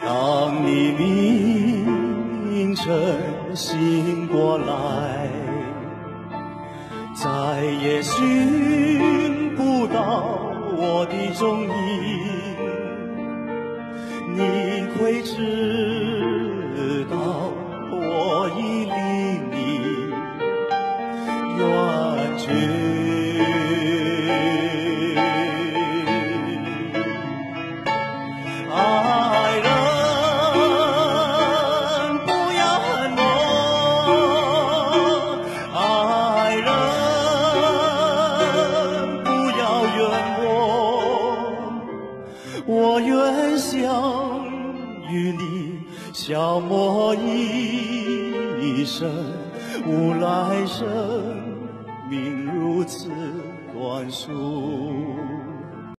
当你凌晨醒过来，再也寻不到我的踪影，你会知道我已离你远去。爱人不要恨我，爱人不要怨我，我愿相与你消磨一生，无来生命如此短促。